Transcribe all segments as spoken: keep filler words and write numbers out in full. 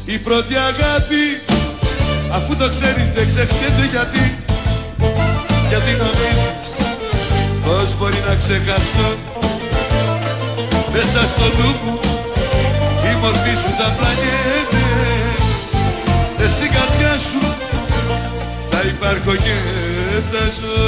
Η πρώτη αγάπη, αφού το ξέρεις δεν ξεχνιέται. Γιατί, γιατί νομίζεις πως μπορεί να ξεχαστώ? Μέσα στο νου μου η μορφή σου θα πλανιέται. Μες στην καρδιά σου θα υπάρχω και θα ζω.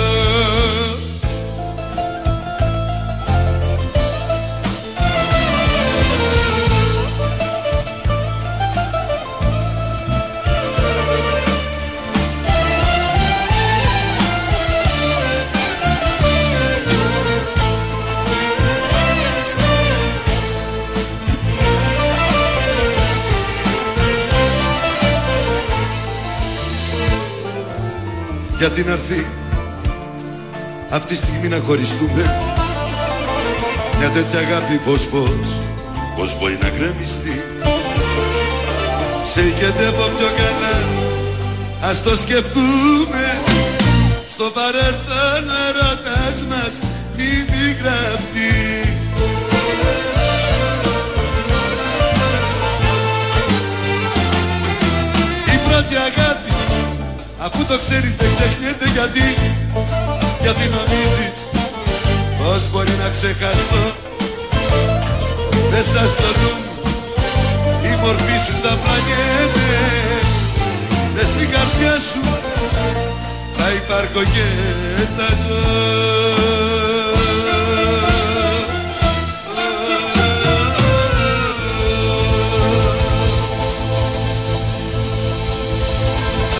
Γιατί να έρθει αυτή τη στιγμή να χωριστούμε? Μια τέτοια αγάπη πως πως πως μπορεί να γκρεμιστεί? Σε οικετεύω πιο καλά, ας το σκεφτούμε. Στο παρελθόν ο έρωτας μας μην μη γραφτεί. Η πρώτη αγάπη, αφού το ξέρεις δεν ξεχνιέται. Γιατί, γιατί νομίζεις πως μπορεί να ξεχαστώ? Μέσα στο νου μου η μορφή σου θα πλανιέται. Μες στην καρδιά σου θα υπάρχω και θα ζω.